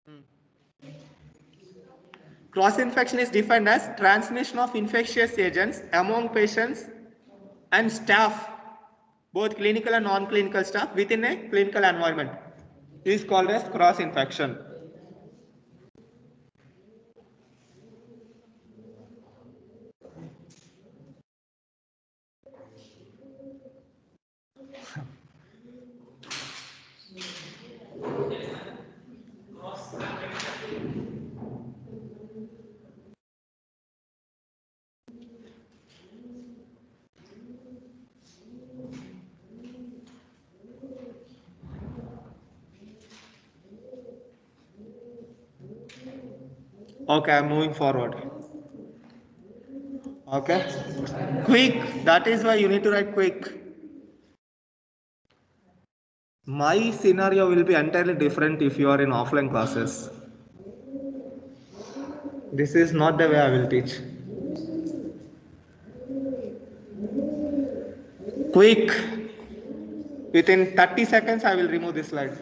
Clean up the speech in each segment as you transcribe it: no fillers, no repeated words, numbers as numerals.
Cross-infection is defined as transmission of infectious agents among patients and staff, both clinical and non-clinical staff within a clinical environment. This is called as cross-infection. Okay, I'm moving forward. Okay, quick, that is why you need to write quick. My scenario will be entirely different if you are in offline classes. This is not the way I will teach. Quick, within 30 seconds I will remove this slide.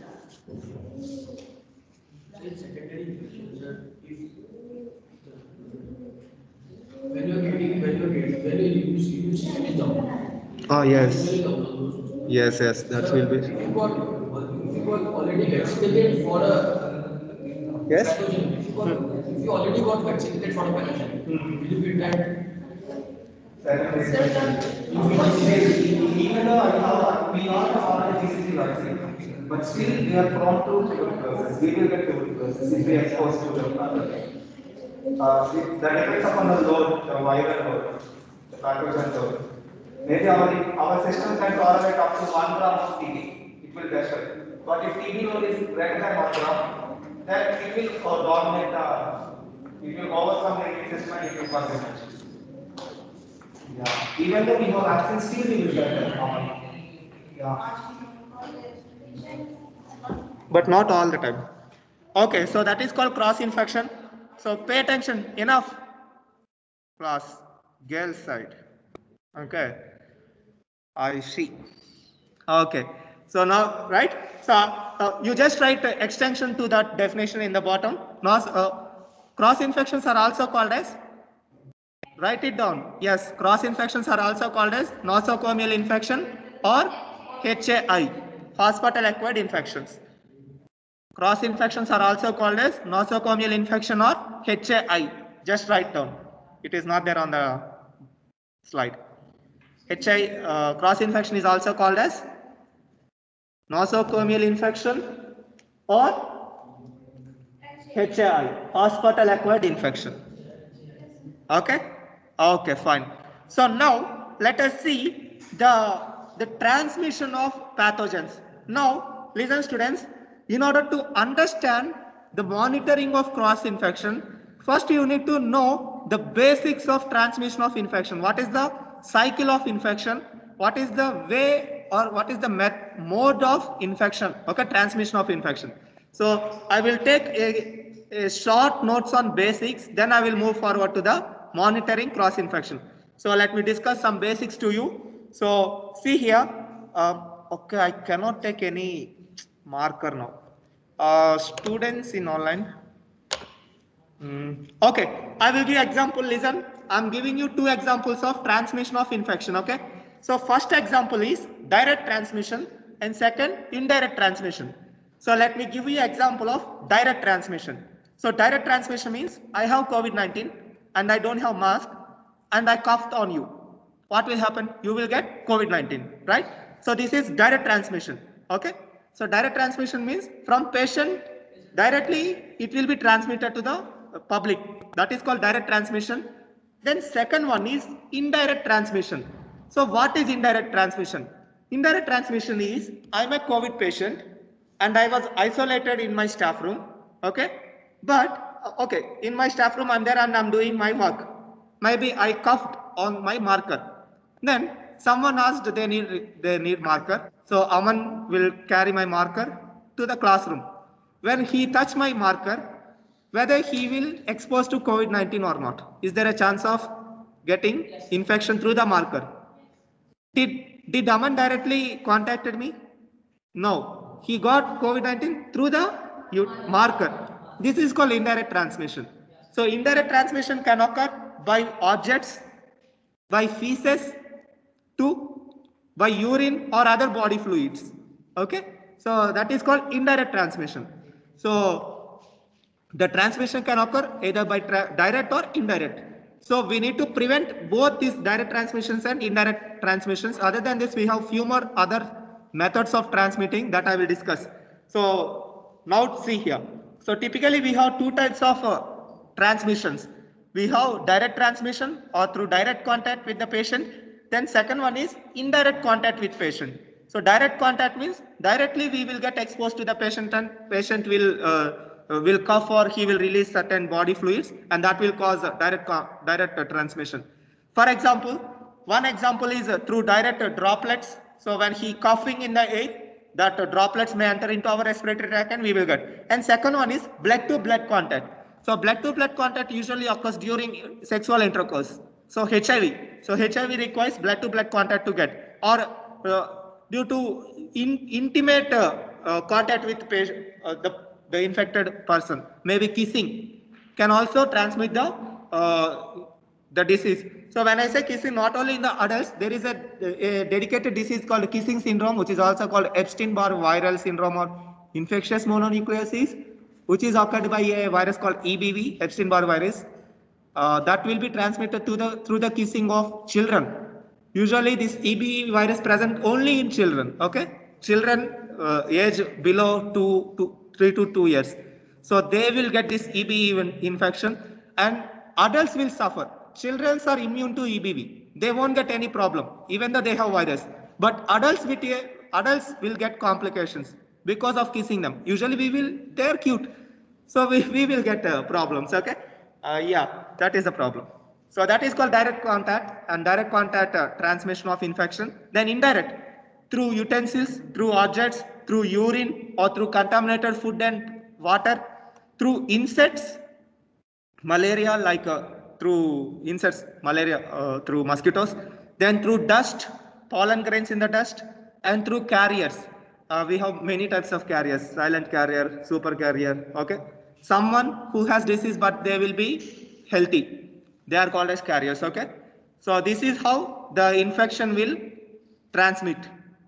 When you use it down. Oh yes. Yes, that will be. If you got already vaccinated for a Yes. pathogen, if you already got vaccinated for a pathogen, will you be that? Even though we not have already BCG vaccine, but still we are prone to tuberculosis. We will get tuberculosis if we expose to the pathogen. That depends upon the load, the viral load, the pathogen load. Maybe our system can tolerate up to 1 gram of TB. It will test it. But if TB load is greater than 1 gram, then it will dominate the, it will overcome the immune system and it will cause damage. Yeah. Even though we have vaccine, still we will get that. Yeah. But not all the time. Okay, so that is called cross infection. So pay attention. Enough. Class, girl side. Okay, I see. Okay, so now, right? So you just write extension to that definition in the bottom. Cross infections are also called as, write it down. Yes, cross infections are also called as nosocomial infection or HAI, hospital acquired infections. Cross infections are also called as nosocomial infection or HAI. Just write down. It is not there on the slide. Cross infection is also called as nosocomial infection or HAI, hospital acquired infection. Okay? Okay, fine. So now let us see the transmission of pathogens. Now, listen students, in order to understand the monitoring of cross infection, first you need to know the basics of transmission of infection. What is the cycle of infection? What is the way or what is the mode of infection? Okay, transmission of infection. So I will take a short notes on basics, then I will move forward to the monitoring cross infection. So let me discuss some basics to you. So see here, okay, I cannot take any marker now. Students in online. Okay, I will give example. Listen, I'm giving you two examples of transmission of infection. Okay, so first example is direct transmission and second indirect transmission. So let me give you example of direct transmission. So direct transmission means I have COVID-19 and I don't have mask and I coughed on you. What will happen? You will get COVID-19, right? So this is direct transmission. Okay, so direct transmission means from patient directly it will be transmitted to the public. That is called direct transmission. Then second one is indirect transmission. So what is indirect transmission? Indirect transmission is I'm a COVID patient and I was isolated in my staff room. Okay, but okay, in my staff room I'm there and I'm doing my work. Maybe I coughed on my marker. Then someone asked they need marker. So Aman will carry my marker to the classroom. When he touch my marker, whether he will expose to COVID-19 or not. Is there a chance of getting infection through the marker? Did Aman directly contacted me? No. He got COVID-19 through the marker. This is called indirect transmission. So indirect transmission can occur by objects, by feces, by urine or other body fluids. Okay, so that is called indirect transmission. So the transmission can occur either by direct or indirect. So we need to prevent both these direct transmissions and indirect transmissions. Other than this, we have few more other methods of transmitting that I will discuss. So now see here. So typically we have two types of transmissions. We have direct transmission or through direct contact with the patient. Then second one is indirect contact with patient. So direct contact means directly we will get exposed to the patient and patient will cough or he will release certain body fluids and that will cause direct transmission. For example, one example is through direct droplets. So when he coughing in the air, that droplets may enter into our respiratory tract and we will get. And second one is blood to blood contact. So blood to blood contact usually occurs during sexual intercourse. So HIV. So HIV requires blood to blood contact to get, or due to intimate contact with the infected person, maybe kissing can also transmit the disease. So when I say kissing, not only in the adults, there is a dedicated disease called kissing syndrome, which is also called Epstein-Barr viral syndrome or infectious mononucleosis, which is occurred by a virus called EBV, Epstein-Barr virus. That will be transmitted through the kissing of children. Usually this EBV virus present only in children, okay? Children age below 3 to 2 years. So they will get this EBV infection and adults will suffer. Children are immune to EBV. They won't get any problem, even though they have virus. But adults will get complications because of kissing them. Usually they're cute. So we will get problems, okay? Yeah, that is the problem. So that is called direct contact and direct contact transmission of infection. Then indirect, through utensils, through objects, through urine or through contaminated food and water, through insects, malaria like through insects, malaria through mosquitoes, then through dust, pollen grains in the dust, and through carriers. We have many types of carriers, silent carrier, super carrier, okay? Someone who has disease but they will be healthy. They are called as carriers, okay? So this is how the infection will transmit,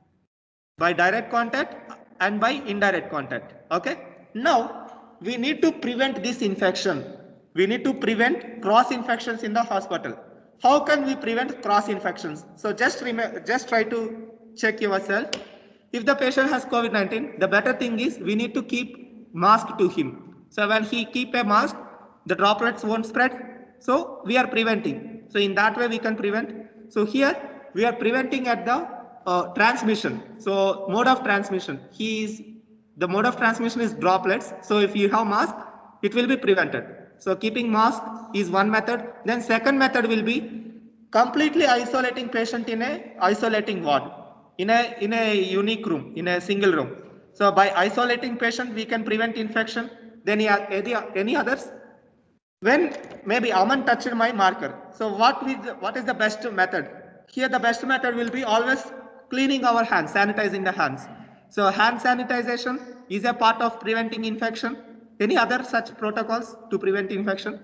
by direct contact and by indirect contact, okay? Now, we need to prevent this infection. We need to prevent cross infections in the hospital. How can we prevent cross infections? So just try to check yourself. If the patient has COVID-19, the better thing is we need to keep mask to him. So when he keep a mask, the droplets won't spread. So we are preventing. So in that way we can prevent. So here we are preventing at the transmission. So mode of transmission. The mode of transmission is droplets. So if you have mask, it will be prevented. So keeping mask is one method. Then second method will be completely isolating patient in a isolating ward, in a unique room, in a single room. So by isolating patient, we can prevent infection. Then any others? When maybe Aman touched my marker. So what is the best method? Here the best method will be always cleaning our hands, sanitizing the hands. So hand sanitization is a part of preventing infection. Any other such protocols to prevent infection?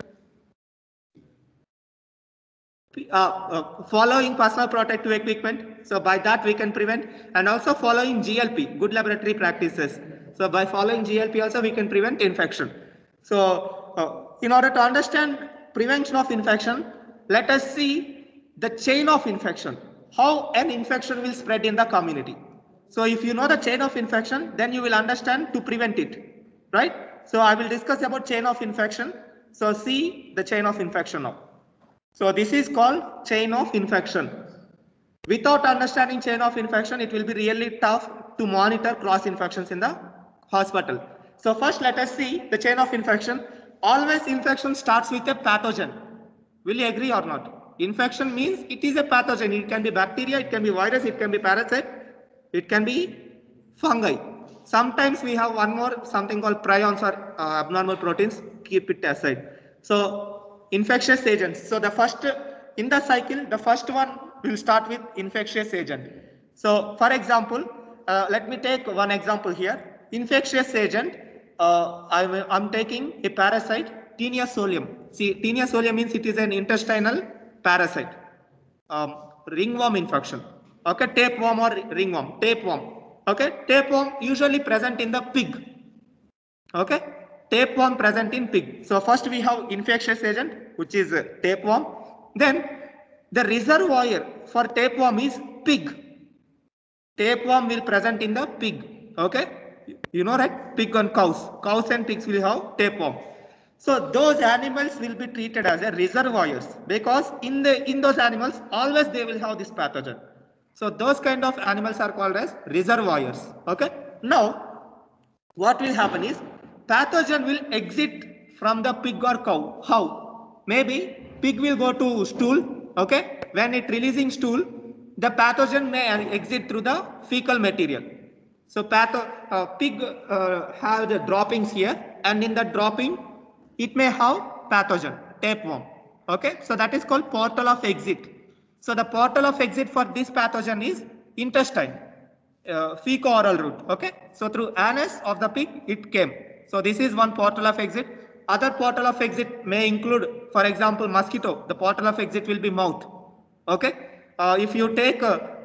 Following personal protective equipment. So by that we can prevent, and also following GLP, good laboratory practices. So by following GLP also we can prevent infection. So in order to understand prevention of infection, let us see the chain of infection, how an infection will spread in the community. So if you know the chain of infection, then you will understand to prevent it, right? So I will discuss about chain of infection. So see the chain of infection now. So this is called chain of infection. Without understanding chain of infection, it will be really tough to monitor cross infections in the hospital. So first let us see the chain of infection. Always infection starts with a pathogen. Will you agree or not? Infection means it is a pathogen. It can be bacteria, it can be virus, it can be parasite, it can be fungi. Sometimes we have one more, something called prions or abnormal proteins. Keep it aside. So infectious agents. So the first in the cycle, the first one will start with infectious agent. So for example, let me take one example here. Infectious agent. I'm taking a parasite, Taenia solium. See, Taenia solium means it is an intestinal parasite. Ringworm infection. Okay, tapeworm or ringworm, tapeworm. Okay, tapeworm usually present in the pig. Okay, tapeworm present in pig. So first we have infectious agent, which is tapeworm. Then the reservoir for tapeworm is pig. Tapeworm will present in the pig. Okay, you know, right? Pig and cows. Cows and pigs will have tapeworm. So those animals will be treated as a reservoirs, because in those animals always they will have this pathogen. So those kind of animals are called as reservoirs. Okay. Now what will happen is pathogen will exit from the pig or cow. How? Maybe pig will go to stool. Okay. When it releasing stool, the pathogen may exit through the fecal material. So pig have the droppings here, and in the dropping it may have pathogen, tapeworm. Okay, so that is called portal of exit. So the portal of exit for this pathogen is intestine, fecal-oral route. Okay, so through anus of the pig it came. So this is one portal of exit. Other portal of exit may include, for example, mosquito. The portal of exit will be mouth. Okay, if you take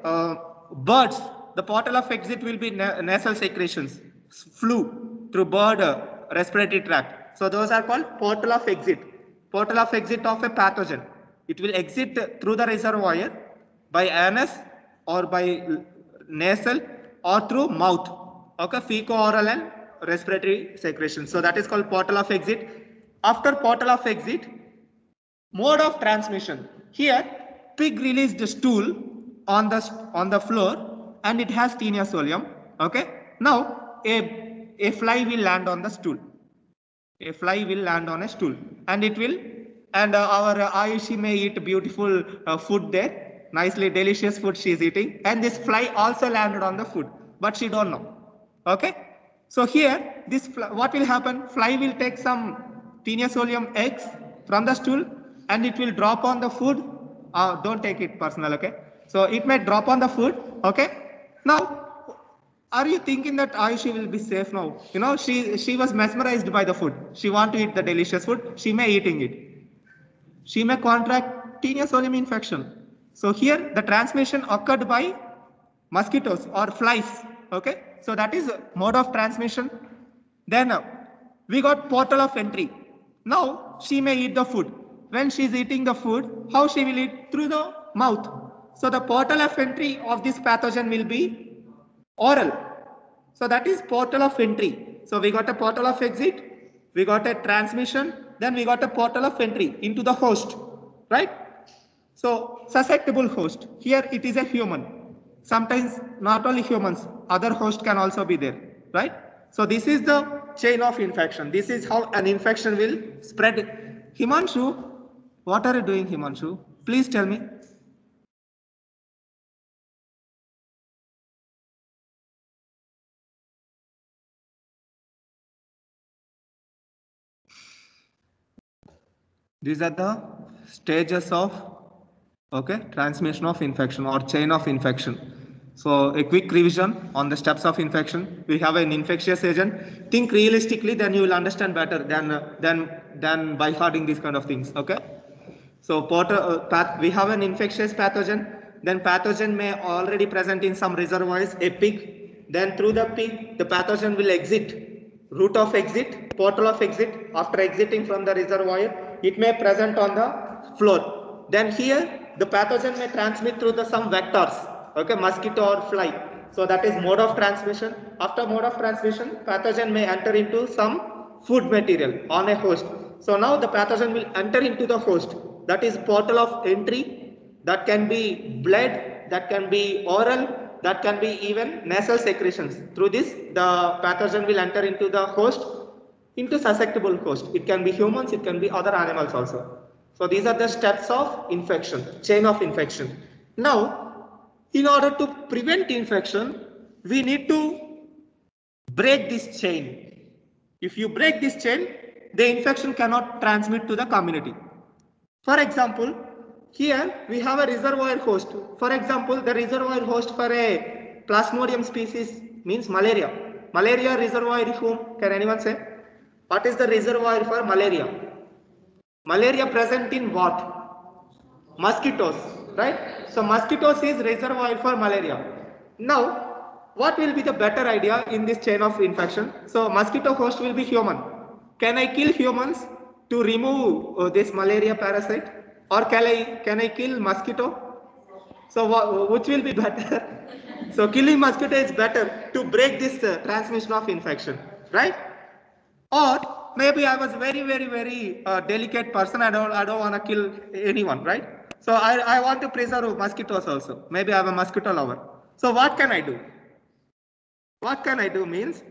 birds, the portal of exit will be nasal secretions, flu through bird respiratory tract. So those are called portal of exit. Portal of exit of a pathogen. It will exit through the reservoir by anus or by nasal or through mouth. Okay, fecal-oral and respiratory secretion. So that is called portal of exit. After portal of exit, mode of transmission. Here, pig released stool on the floor, and it has Taenia solium. Okay. Now a fly will land on the stool. A fly will land on a stool, and it will, and our Ayushi may eat beautiful food there, nicely delicious food she is eating, and this fly also landed on the food, but she don't know. Okay. So here, this what will happen? Fly will take some Taenia solium eggs from the stool, and it will drop on the food. Don't take it personal. Okay. So it may drop on the food. Okay. Now, are you thinking that Ayushi will be safe now? You know, she was mesmerized by the food. She want to eat the delicious food. She may eating it. She may contract Taenia solium infection. So here the transmission occurred by mosquitoes or flies. Okay. So that is mode of transmission. Then we got portal of entry. Now she may eat the food. When she is eating the food, how she will eat? Through the mouth. So the portal of entry of this pathogen will be oral. So that is portal of entry. So we got a portal of exit, we got a transmission, then we got a portal of entry into the host, right? So susceptible host. Here it is a human. Sometimes not only humans, other host can also be there, right? So this is the chain of infection. This is how an infection will spread. Himanshu, what are you doing, Himanshu? Please tell me. These are the stages of transmission of infection or chain of infection. So a quick revision on the steps of infection. We have an infectious agent. Think realistically, then you will understand better than by hearing these kind of things. Okay. So we have an infectious pathogen. Then pathogen may already present in some reservoirs, a pig. Then through the pig, the pathogen will exit. Route of exit, portal of exit. After exiting from the reservoir, it may present on the floor. Then here, the pathogen may transmit through some vectors. Okay, mosquito or fly. So that is mode of transmission. After mode of transmission, pathogen may enter into some food material on a host. So now the pathogen will enter into the host. That is portal of entry. That can be blood, that can be oral, that can be even nasal secretions. Through this, the pathogen will enter into the host, into susceptible host. It can be humans, it can be other animals also. So these are the steps of infection, chain of infection. Now, in order to prevent infection, we need to break this chain. If you break this chain, the infection cannot transmit to the community. For example, here we have a reservoir host. For example, the reservoir host for a Plasmodium species means malaria. Malaria reservoir is whom? Can anyone say? What is the reservoir for malaria? Malaria present in what? Mosquitoes, right? So mosquitoes is reservoir for malaria. Now, what will be the better idea in this chain of infection? So mosquito host will be human. Can I kill humans to remove this malaria parasite, or can I kill mosquito? So which will be better? So killing mosquito is better to break this transmission of infection, right? Or maybe I was very delicate person. I don't want to kill anyone, right? So I want to preserve mosquitoes also. Maybe I'm a mosquito lover. So what can I do? What can I do means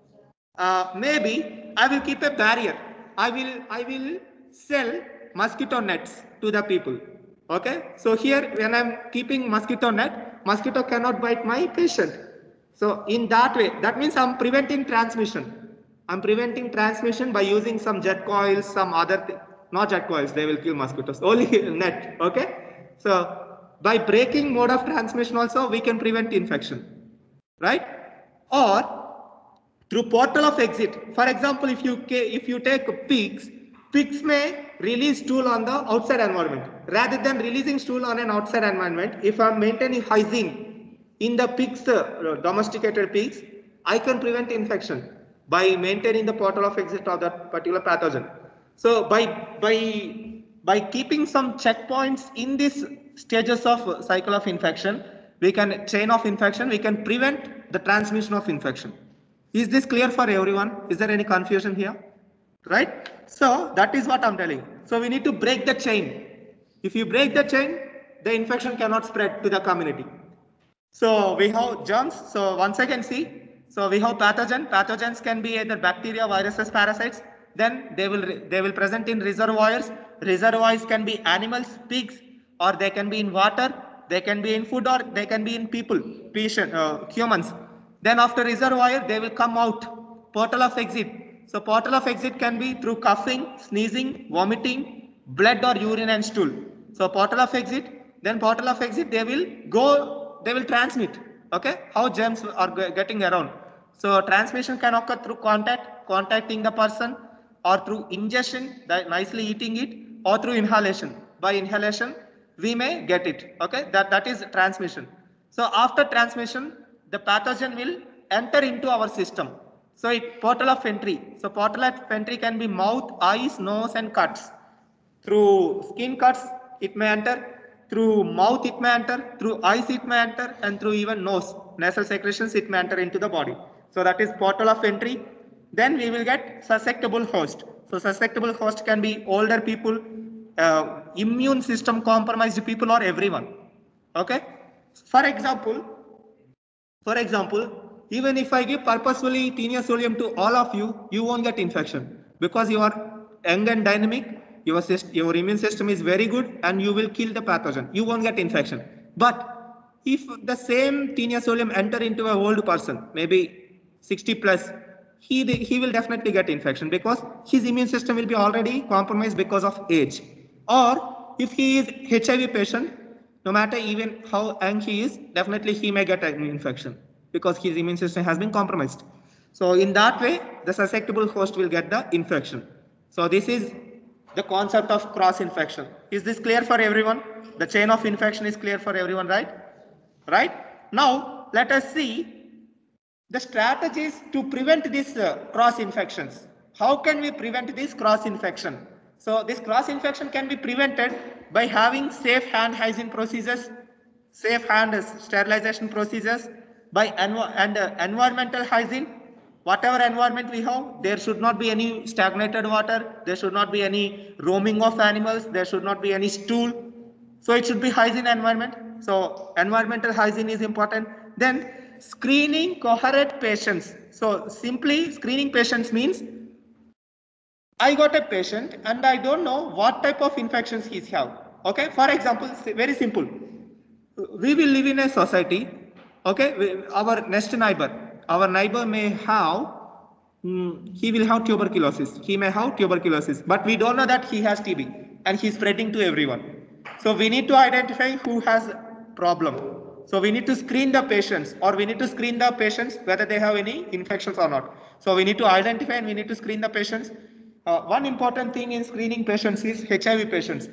maybe I will keep a barrier. I will sell mosquito nets to the people. Okay. So here when I'm keeping mosquito net, mosquito cannot bite my patient. So in that way, that means I'm preventing transmission. I'm preventing transmission by using some jet coils, some other thing. Not jet coils, they will kill mosquitoes. Only net. Okay. So by breaking mode of transmission also, we can prevent infection, right? Or through portal of exit. For example, if you take pigs may release stool on the outside environment. Rather than releasing stool on an outside environment, if I'm maintaining hygiene in the pigs, domesticated pigs, I can prevent infection by maintaining the portal of exit of that particular pathogen. So by keeping some checkpoints in these stages of cycle of infection, chain of infection, we can prevent the transmission of infection. Is this clear for everyone? Is there any confusion here? Right? So that is what I'm telling. So we need to break the chain. If you break the chain, the infection cannot spread to the community. So we have germs. So once again, see. So we have pathogen. Pathogens can be either bacteria, viruses, parasites. Then they will present in reservoirs. Reservoirs can be animals, pigs, or they can be in water. They can be in food, or they can be in people, humans. Then after reservoir, they will come out. Portal of exit. So portal of exit can be through coughing, sneezing, vomiting, blood or urine and stool. So portal of exit, then portal of exit, they will transmit. Okay, how germs are getting around. So transmission can occur through contacting the person, or through ingestion, nicely eating it, or through inhalation. By inhalation, we may get it. Okay, that is transmission. So after transmission, the pathogen will enter into our system. So portal of entry. So portal of entry can be mouth, eyes, nose, and cuts. Through skin cuts, it may enter. Through mouth, it may enter. Through eyes, it may enter. And through even nose, nasal secretions, it may enter into the body. So that is portal of entry. Then we will get susceptible host. So susceptible host can be older people, immune system compromised people, or everyone. Okay. For example, even if I give purposefully teniosolium to all of you, you won't get infection because you are young and dynamic. Your immune system is very good, and you will kill the pathogen. You won't get infection. But if the same teniosolium enter into an old person, maybe 60 plus, he will definitely get infection because his immune system will be already compromised because of age. Or if he is HIV patient, no matter even how young he is, definitely he may get an infection because his immune system has been compromised. So in that way, the susceptible host will get the infection. So this is the concept of cross infection. Is this clear for everyone? The chain of infection is clear for everyone, right? Right? Now, let us see the strategies to prevent these cross infections. How can we prevent this cross infection? So this cross infection can be prevented by having safe hand hygiene procedures, safe hand sterilization procedures, by environmental hygiene. Whatever environment we have, there should not be any stagnated water, there should not be any roaming of animals, there should not be any stool. So it should be hygiene environment. So environmental hygiene is important. Then screening cohort patients. So simply screening patients means I got a patient and I don't know what type of infections he's have. Okay, for example, very simple. We will live in a society. Okay, our next neighbor may have, he will have tuberculosis. He may have tuberculosis, but we don't know that he has TB and he's spreading to everyone. So we need to identify who has problem. So we need to screen the patients, or we need to screen the patients whether they have any infections or not. So we need to identify and we need to screen the patients. One important thing in screening patients is HIV patients.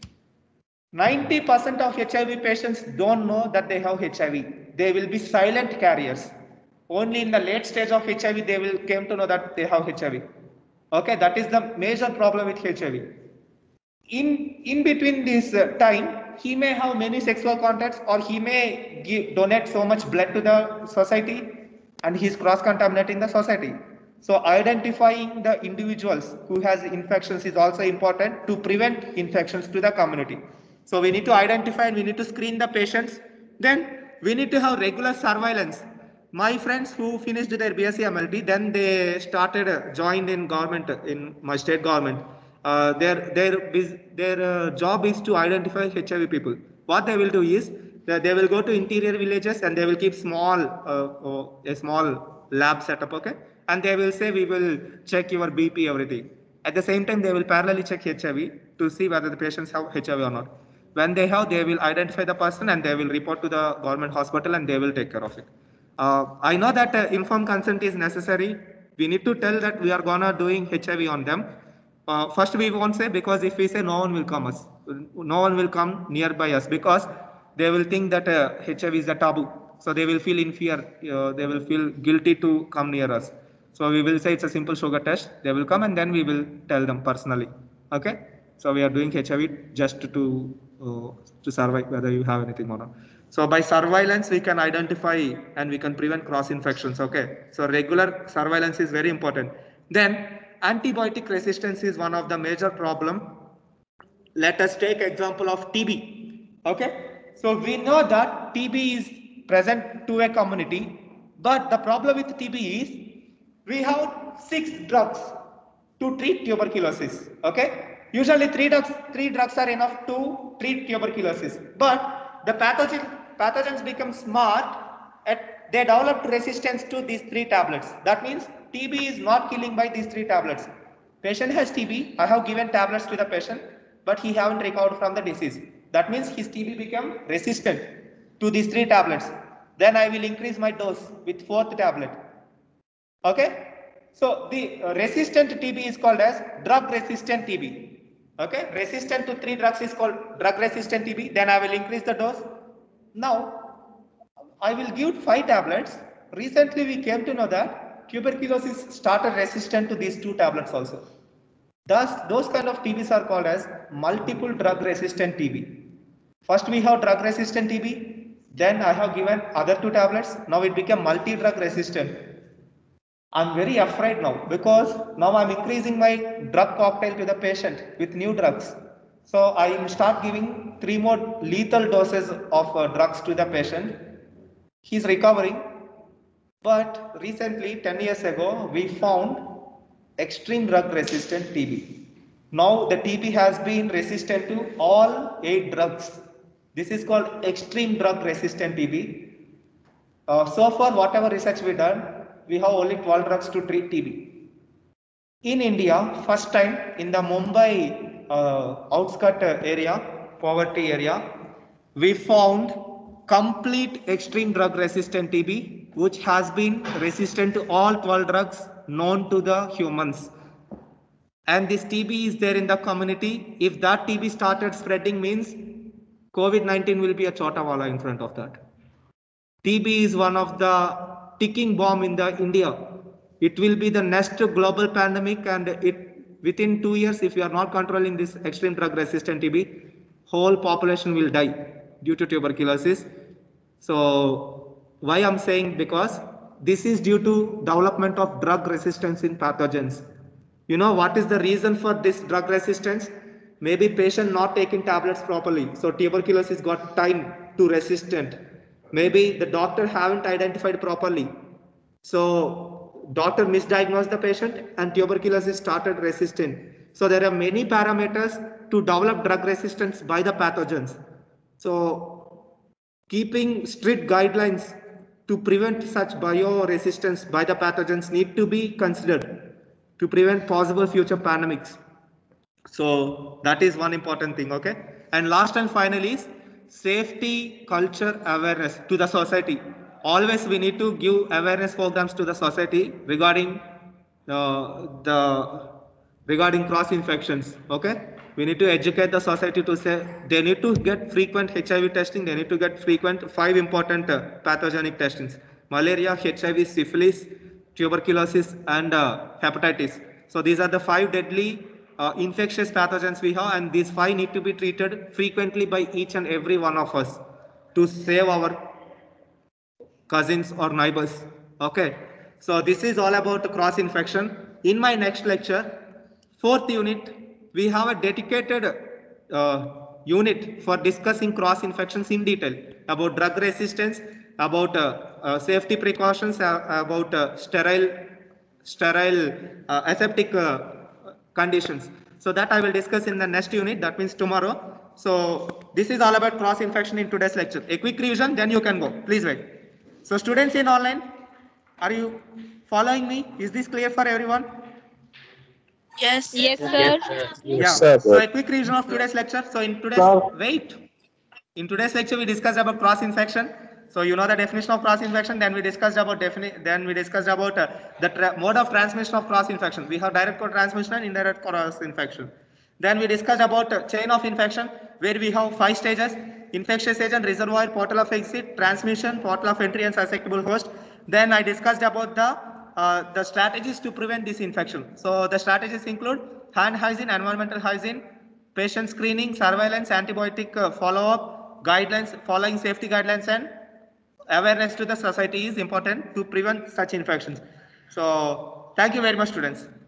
90% of HIV patients don't know that they have HIV. They will be silent carriers. Only in the late stage of HIV they will came to know that they have HIV. Okay, that is the major problem with HIV. In between this time, he may have many sexual contacts, or he may donate so much blood to the society, and he's cross contaminating the society. So identifying the individuals who has infections is also important to prevent infections to the community. So we need to identify and we need to screen the patients. Then we need to have regular surveillance. My friends who finished their BSc MLT, then they started joined in government, in my state government. Their job is to identify HIV people. What they will do is that they will go to interior villages and they will keep a small lab setup, okay? And they will say we will check your BP, everything. At the same time, they will parallelly check HIV to see whether the patients have HIV or not. When they have, they will identify the person and they will report to the government hospital and they will take care of it. I know that informed consent is necessary. We need to tell that we are gonna doing HIV on them. First we won't say, because if we say, no one will come nearby us, because they will think that HIV is a taboo. So they will feel in fear, they will feel guilty to come near us. So we will say it's a simple sugar test. They will come and then we will tell them personally. Okay. So we are doing HIV just to survive whether you have anything or not. So by surveillance, we can identify and we can prevent cross infections. Okay. So regular surveillance is very important. Then antibiotic resistance is one of the major problem. Let us take example of TB. Okay. So we know that TB is present to a community, but the problem with TB is we have 6 drugs to treat tuberculosis. Okay. Usually three drugs are enough to treat tuberculosis, but the pathogens become smart and they developed resistance to these 3 tablets. That means TB is not killing by these 3 tablets. Patient has TB, I have given tablets to the patient, but he haven't recovered from the disease. That means his TB become resistant to these 3 tablets. Then I will increase my dose with 4th tablet. Okay. So the resistant TB is called as drug resistant TB. Okay, resistant to 3 drugs is called drug resistant TB. Then I will increase the dose. Now I will give 5 tablets. Recently we came to know that tuberculosis started resistant to these 2 tablets also. Thus those kind of TBs are called as multiple drug resistant TB. First we have drug resistant TB. Then I have given other 2 tablets. Now it became multi-drug resistant. I'm very afraid now, because now I'm increasing my drug cocktail to the patient with new drugs. So I will start giving 3 more lethal doses of drugs to the patient. He's recovering. But recently, 10 years ago, we found extreme drug resistant TB. Now the TB has been resistant to all 8 drugs. This is called extreme drug resistant TB. So far, whatever research we done, we have only 12 drugs to treat TB. In India, first time in the Mumbai outskirt area, poverty area, we found complete extreme drug resistant TB, which has been resistant to all 12 drugs known to the humans. And this TB is there in the community. If that TB started spreading, means COVID-19 will be a chotawala in front of that. TB is one of the ticking bomb in the India. It will be the next global pandemic, and within 2 years, if we are not controlling this extreme drug resistant TB, whole population will die due to tuberculosis. So why I'm saying, because this is due to development of drug resistance in pathogens. You know what is the reason for this drug resistance? Maybe patient not taking tablets properly, so tuberculosis got time to resistant. Maybe the doctor haven't identified properly, so doctor misdiagnosed the patient and tuberculosis started resistant. So there are many parameters to develop drug resistance by the pathogens. So keeping strict guidelines to prevent such bioresistance by the pathogens need to be considered to prevent possible future pandemics. So that is one important thing. Okay. And last and finally is safety culture awareness to the society. Always we need to give awareness programs to the society regarding regarding cross infections. Okay, we need to educate the society to say they need to get frequent HIV testing. They need to get frequent 5 important pathogenic testings: malaria, HIV, syphilis, tuberculosis, and hepatitis. So these are the 5 deadly infectious pathogens we have, and these 5 need to be treated frequently by each and every one of us to save our cousins or neighbors. Okay, so this is all about cross infection. In my next lecture, 4th unit, we have a dedicated unit for discussing cross infections in detail, about drug resistance, about safety precautions, about sterile aseptic conditions. So that I will discuss in the next unit, that means tomorrow. So this is all about cross infection in today's lecture. A quick revision, then you can go. Please wait. So students in online, are you following me? Is this clear for everyone? Yes. Yes, sir. Yes, Yeah. sir. So a quick revision of today's lecture. So in today's in today's lecture we discussed about cross infection. So you know the definition of cross infection. Then we discussed about the mode of transmission of cross infection. We have direct transmission and indirect cross infection. Then we discussed about chain of infection, where we have 5 stages: infectious agent, reservoir, portal of exit, transmission, portal of entry, and susceptible host. Then I discussed about the strategies to prevent this infection. So the strategies include hand hygiene, environmental hygiene, patient screening, surveillance, antibiotic follow-up, guidelines, following safety guidelines, and awareness to the society is important to prevent such infections. So thank you very much, students.